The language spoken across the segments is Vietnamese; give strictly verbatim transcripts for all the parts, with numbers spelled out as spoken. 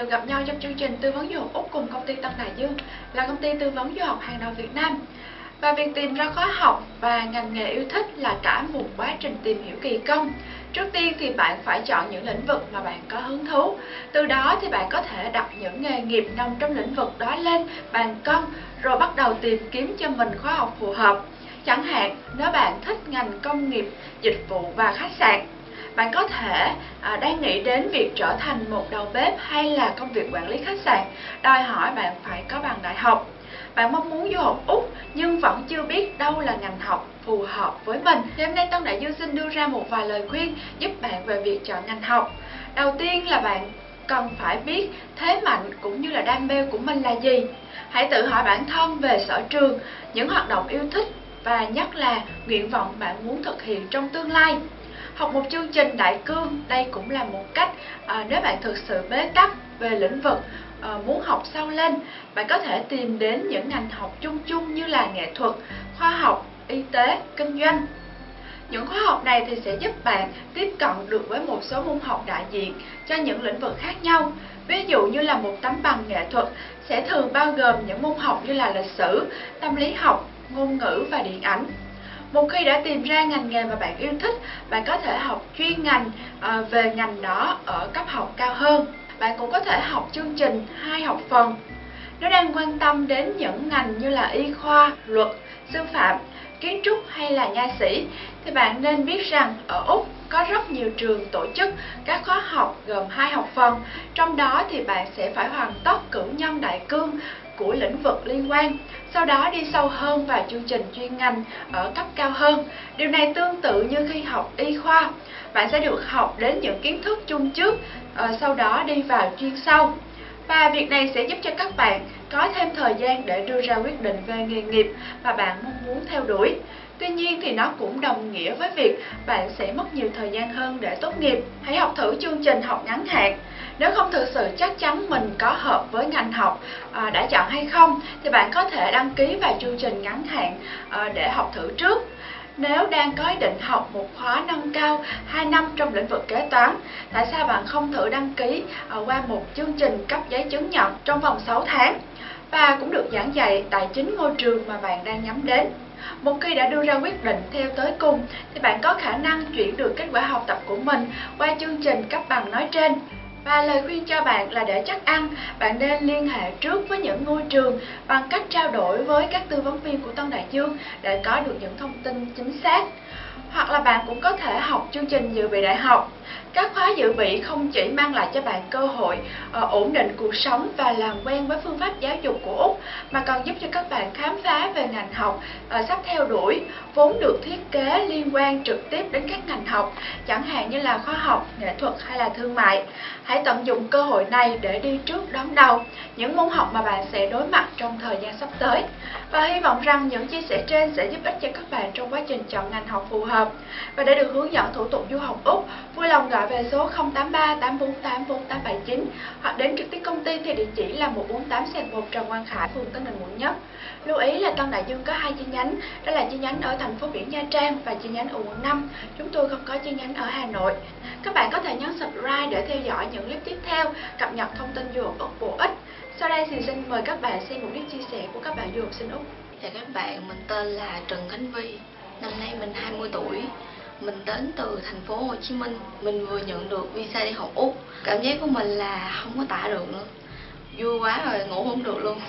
được gặp nhau trong chương trình tư vấn du học Úc cùng công ty Tân Đại Dương, là công ty tư vấn du học hàng đầu Việt Nam. Và việc tìm ra khóa học và ngành nghề yêu thích là cả một quá trình tìm hiểu kỳ công. Trước tiên thì bạn phải chọn những lĩnh vực mà bạn có hứng thú. Từ đó thì bạn có thể đặt những nghề nghiệp nằm trong lĩnh vực đó lên bàn cân, rồi bắt đầu tìm kiếm cho mình khóa học phù hợp. Chẳng hạn, nếu bạn thích ngành công nghiệp, dịch vụ và khách sạn, bạn có thể à, đang nghĩ đến việc trở thành một đầu bếp hay là công việc quản lý khách sạn, đòi hỏi bạn phải có bằng đại học. Bạn mong muốn du học Úc nhưng vẫn chưa biết đâu là ngành học phù hợp với mình. Thì hôm nay Tân Đại Dương xin đưa ra một vài lời khuyên giúp bạn về việc chọn ngành học. Đầu tiên là bạn cần phải biết thế mạnh cũng như là đam mê của mình là gì. Hãy tự hỏi bản thân về sở trường, những hoạt động yêu thích và nhất là nguyện vọng bạn muốn thực hiện trong tương lai. Học một chương trình đại cương, đây cũng là một cách à, nếu bạn thực sự bế tắc về lĩnh vực à, muốn học sâu lên, bạn có thể tìm đến những ngành học chung chung như là nghệ thuật, khoa học, y tế, kinh doanh. Những khóa học này thì sẽ giúp bạn tiếp cận được với một số môn học đại diện cho những lĩnh vực khác nhau. Ví dụ như là một tấm bằng nghệ thuật sẽ thường bao gồm những môn học như là lịch sử, tâm lý học, ngôn ngữ và điện ảnh. Một khi đã tìm ra ngành nghề mà bạn yêu thích, bạn có thể học chuyên ngành à, về ngành đó ở cấp học cao hơn. Bạn cũng có thể học chương trình hai học phần. Nếu đang quan tâm đến những ngành như là y khoa, luật, sư phạm, kiến trúc hay là nha sĩ, thì bạn nên biết rằng ở Úc có rất nhiều trường tổ chức các khóa học gồm hai học phần. Trong đó thì bạn sẽ phải hoàn tất cử nhân đại cương của lĩnh vực liên quan, sau đó đi sâu hơn vào chương trình chuyên ngành ở cấp cao hơn. Điều này tương tự như khi học y khoa, bạn sẽ được học đến những kiến thức chung trước, sau đó đi vào chuyên sâu. Và việc này sẽ giúp cho các bạn có thêm thời gian để đưa ra quyết định về nghề nghiệp mà bạn mong muốn theo đuổi. Tuy nhiên thì nó cũng đồng nghĩa với việc bạn sẽ mất nhiều thời gian hơn để tốt nghiệp. Hãy học thử chương trình học ngắn hạn. Nếu không thực sự chắc chắn mình có hợp với ngành học à, đã chọn hay không, thì bạn có thể đăng ký vào chương trình ngắn hạn à, để học thử trước. Nếu đang có ý định học một khóa nâng cao hai năm trong lĩnh vực kế toán, tại sao bạn không thử đăng ký à, qua một chương trình cấp giấy chứng nhận trong vòng sáu tháng và cũng được giảng dạy tại chính ngôi trường mà bạn đang nhắm đến. Một khi đã đưa ra quyết định theo tới cùng, thì bạn có khả năng chuyển được kết quả học tập của mình qua chương trình cấp bằng nói trên. Và lời khuyên cho bạn là để chắc ăn, bạn nên liên hệ trước với những ngôi trường bằng cách trao đổi với các tư vấn viên của Tân Đại Dương để có được những thông tin chính xác. Hoặc là bạn cũng có thể học chương trình dự bị đại học. Các khóa dự bị không chỉ mang lại cho bạn cơ hội uh, ổn định cuộc sống và làm quen với phương pháp giáo dục của Úc, mà còn giúp cho các bạn khám phá về ngành học uh, sắp theo đuổi, vốn được thiết kế liên quan trực tiếp đến các ngành học, chẳng hạn như là khoa học, nghệ thuật hay là thương mại. Hãy tận dụng cơ hội này để đi trước đón đầu những môn học mà bạn sẽ đối mặt trong thời gian sắp tới. Và hy vọng rằng những chia sẻ trên sẽ giúp ích cho các bạn trong quá trình chọn ngành học phù hợp. Và để được hướng dẫn thủ tục du học Úc, vui lòng gọi về số không tám ba tám bốn tám bốn tám bảy chín hoặc đến trực tiếp công ty theo địa chỉ là một bốn tám một Trần Quang Khải, phường Tân Định, quận Nhất. Lưu ý là Tân Đại Dương có hai chi nhánh, đó là chi nhánh ở thành phố biển Nha Trang và chi nhánh ở quận năm. Chúng tôi không có chi nhánh ở Hà Nội. Các bạn có thể nhấn subscribe để theo dõi những clip tiếp theo cập nhật thông tin du học Úc bổ ích. Sau đây thì xin mời các bạn xem một clip chia sẻ của các bạn du học sinh Úc. Chào các bạn, mình tên là Trần Khánh Vi. Năm nay mình hai mươi tuổi. Mình đến từ thành phố Hồ Chí Minh. Mình vừa nhận được visa đi học Úc. Cảm giác của mình là không có tả được nữa. Vui quá rồi, ngủ không được luôn.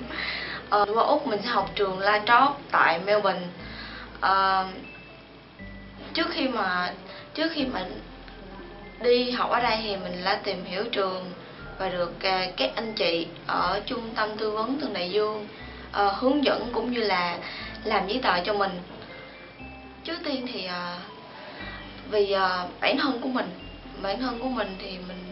ờ, qua Úc mình sẽ học trường La Trobe tại Melbourne. ờ, Trước khi mà trước khi mà đi học ở đây thì mình đã tìm hiểu trường và được các anh chị ở trung tâm tư vấn Tân Đại Dương uh, hướng dẫn cũng như là làm giấy tờ cho mình. Trước tiên thì uh, vì uh, bản thân của mình bản thân của mình thì mình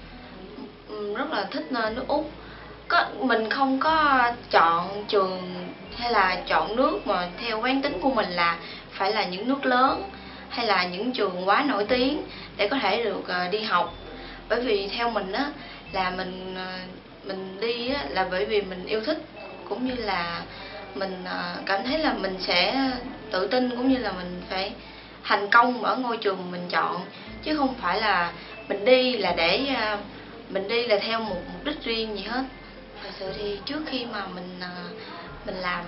uh, rất là thích nước Úc. Có mình không có chọn trường hay là chọn nước mà theo quán tính của mình là phải là những nước lớn hay là những trường quá nổi tiếng để có thể được uh, đi học. Bởi vì theo mình á là mình mình đi á, là bởi vì mình yêu thích, cũng như là mình cảm thấy là mình sẽ tự tin, cũng như là mình phải thành công ở ngôi trường mình chọn, chứ không phải là mình đi là để mình đi là theo một mục đích riêng gì hết. Thật sự thì trước khi mà mình mình làm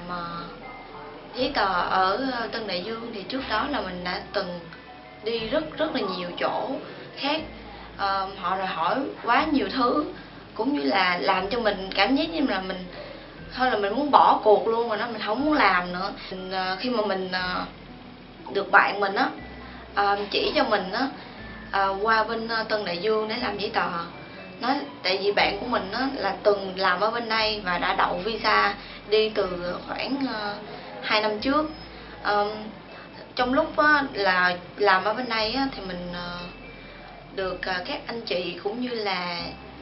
giấy tờ ở Tân Đại Dương thì trước đó là mình đã từng đi rất rất là nhiều chỗ khác. À, họ đòi hỏi quá nhiều thứ, cũng như là làm cho mình cảm giác như là mình thôi là mình muốn bỏ cuộc luôn rồi đó, mình không muốn làm nữa. Mình, khi mà mình được bạn mình á chỉ cho mình á qua bên Tân Đại Dương để làm giấy tờ. Nói tại vì bạn của mình á là từng làm ở bên đây và đã đậu visa đi từ khoảng hai năm trước. Um, trong lúc á, là làm ở bên đây á, thì mình uh, được uh, các anh chị cũng như là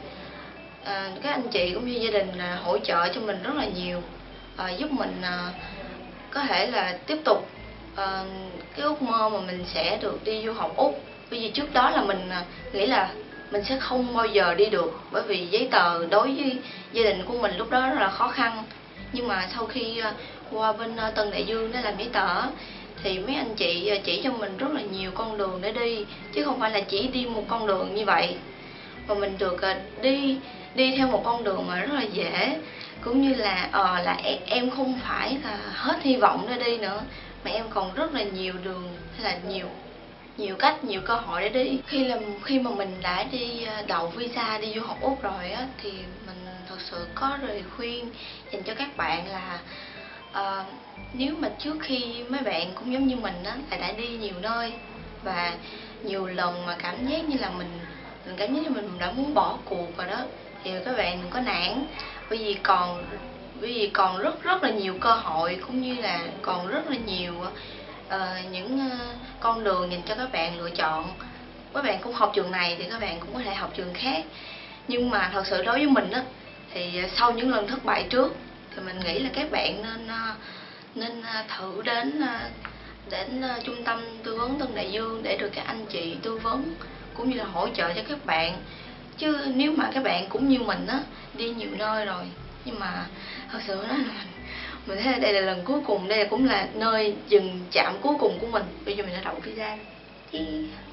uh, các anh chị cũng như gia đình uh, hỗ trợ cho mình rất là nhiều, uh, giúp mình uh, có thể là tiếp tục uh, cái ước mơ mà mình sẽ được đi du học Úc. Bởi vì trước đó là mình uh, nghĩ là mình sẽ không bao giờ đi được, bởi vì giấy tờ đối với gia đình của mình lúc đó rất là khó khăn. Nhưng mà sau khi uh, qua bên uh, Tân Đại Dương để làm giấy tờ thì mấy anh chị uh, chỉ cho mình rất là nhiều con đường để đi, chứ không phải là chỉ đi một con đường như vậy. Và mình được uh, đi đi theo một con đường mà rất là dễ, cũng như là uh, là em, em không phải là hết hy vọng để đi nữa, mà em còn rất là nhiều đường hay là nhiều nhiều cách, nhiều cơ hội để đi. Khi là khi mà mình đã đi đậu visa đi du học Úc rồi á, thì mình thật sự có lời khuyên dành cho các bạn là uh, nếu mà trước khi mấy bạn cũng giống như mình á là đã đi nhiều nơi và nhiều lần mà cảm giác như là mình mình cảm giác như mình đã muốn bỏ cuộc rồi đó, thì các bạn đừng có nản, bởi vì còn bởi vì còn rất rất là nhiều cơ hội, cũng như là còn rất là nhiều Uh, những uh, con đường dành cho các bạn lựa chọn. Các bạn cũng học trường này thì các bạn cũng có thể học trường khác. Nhưng mà thật sự đối với mình á, thì sau những lần thất bại trước thì mình nghĩ là các bạn nên uh, nên uh, thử đến uh, đến uh, trung tâm tư vấn Tân Đại Dương để được các anh chị tư vấn cũng như là hỗ trợ cho các bạn. Chứ nếu mà các bạn cũng như mình á, đi nhiều nơi rồi, nhưng mà thật sự đó là mình mình thấy đây là lần cuối cùng, đây cũng là nơi dừng chạm cuối cùng của mình. Bây giờ mình đã đậu visa.